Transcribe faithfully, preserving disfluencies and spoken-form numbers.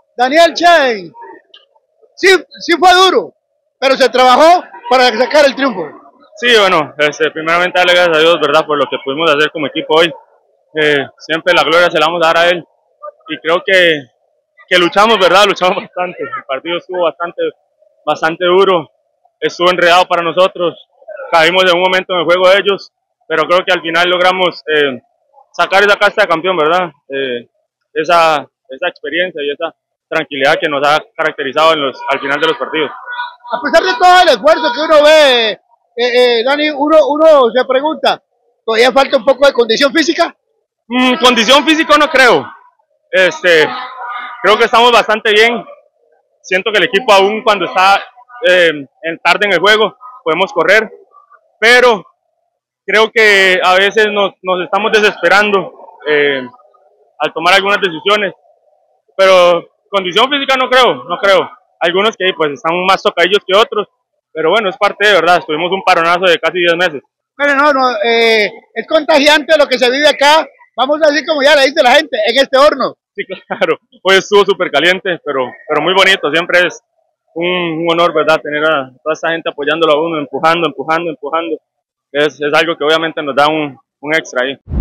Daniel Chain, sí, sí fue duro, pero se trabajó para sacar el triunfo. Sí, bueno, este, primeramente darle gracias a Dios, ¿verdad?, por lo que pudimos hacer como equipo hoy. Eh, siempre la gloria se la vamos a dar a Él. Y creo que, que luchamos, ¿verdad? Luchamos bastante. El partido estuvo bastante, bastante duro, estuvo enredado para nosotros. Caímos en un momento en el juego de ellos, pero creo que al final logramos eh, sacar esa casta de campeón, ¿verdad? Eh, esa, esa experiencia y esa tranquilidad que nos ha caracterizado en los, al final de los partidos. A pesar de todo el esfuerzo que uno ve, eh, eh, Dani, uno, uno se pregunta, ¿todavía falta un poco de condición física? Mm, condición física no creo. Este, creo que estamos bastante bien. Siento que el equipo aún cuando está eh, en tarde en el juego podemos correr, pero creo que a veces nos, nos estamos desesperando eh, al tomar algunas decisiones, pero condición física no creo, no creo. Algunos que pues están más tocadillos que otros, pero bueno, es parte de verdad, estuvimos un paronazo de casi diez meses. Pero no, no, eh, es contagiante lo que se vive acá, vamos a decir como ya le dice la gente, en este horno. Sí, claro, hoy estuvo súper caliente, pero, pero muy bonito, siempre es un, un honor, ¿verdad?, tener a toda esta gente apoyándolo a uno, empujando, empujando, empujando. Es, es algo que obviamente nos da un, un extra ahí.